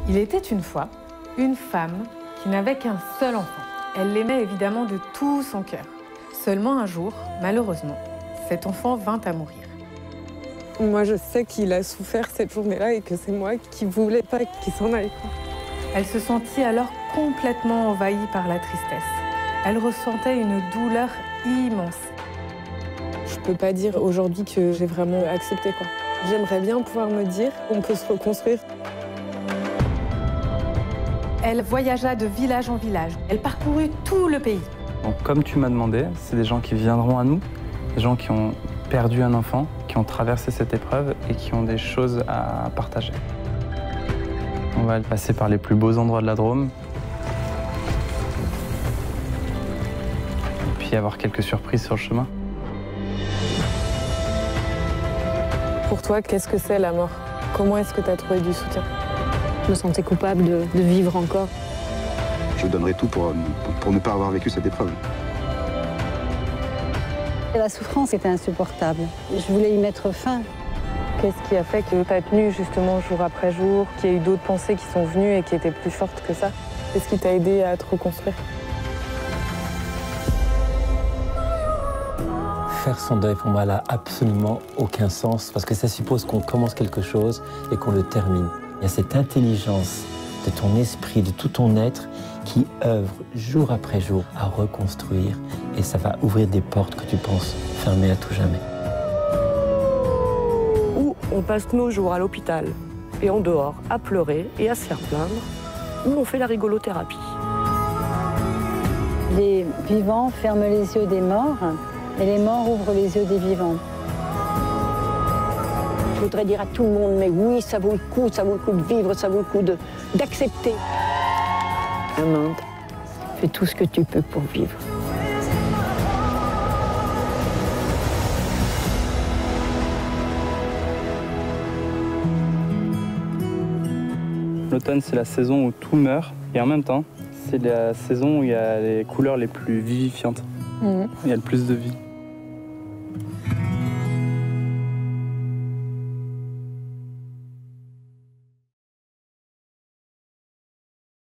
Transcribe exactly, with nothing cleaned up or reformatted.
Il était une fois une femme qui n'avait qu'un seul enfant. Elle l'aimait évidemment de tout son cœur. Seulement un jour, malheureusement, cet enfant vint à mourir. Moi, je sais qu'il a souffert cette journée-là et que c'est moi qui voulais pas qu'il s'en aille. Elle se sentit alors complètement envahie par la tristesse. Elle ressentait une douleur immense. Je peux pas dire aujourd'hui que j'ai vraiment accepté, quoi. J'aimerais bien pouvoir me dire qu'on peut se reconstruire. Elle voyagea de village en village. Elle parcourut tout le pays. Donc, comme tu m'as demandé, c'est des gens qui viendront à nous, des gens qui ont perdu un enfant, qui ont traversé cette épreuve et qui ont des choses à partager. On va passer par les plus beaux endroits de la Drôme. Et puis avoir quelques surprises sur le chemin. Pour toi, qu'est-ce que c'est la mort? Comment est-ce que tu as trouvé du soutien? Je me sentais coupable de, de vivre encore. Je donnerai tout pour, pour, pour ne pas avoir vécu cette épreuve. Et la souffrance était insupportable. Je voulais y mettre fin. Qu'est-ce qui a fait que tu as tenu justement jour après jour, qu'il y a eu d'autres pensées qui sont venues et qui étaient plus fortes que ça? Qu'est-ce qui t'a aidé à te reconstruire? Faire son deuil, pour moi, n'a absolument aucun sens, parce que ça suppose qu'on commence quelque chose et qu'on le termine. Il y a cette intelligence de ton esprit, de tout ton être, qui œuvre jour après jour à reconstruire, et ça va ouvrir des portes que tu penses fermées à tout jamais. Ou on passe nos jours à l'hôpital et en dehors à pleurer et à se faire plaindre, ou on fait la rigolothérapie. Les vivants ferment les yeux des morts et les morts ouvrent les yeux des vivants. Je voudrais dire à tout le monde, mais oui, ça vaut le coup, ça vaut le coup de vivre, ça vaut le coup d'accepter. Amande, fais tout ce que tu peux pour vivre. L'automne, c'est la saison où tout meurt, et en même temps, c'est la saison où il y a les couleurs les plus vivifiantes. Mmh. Il y a le plus de vie.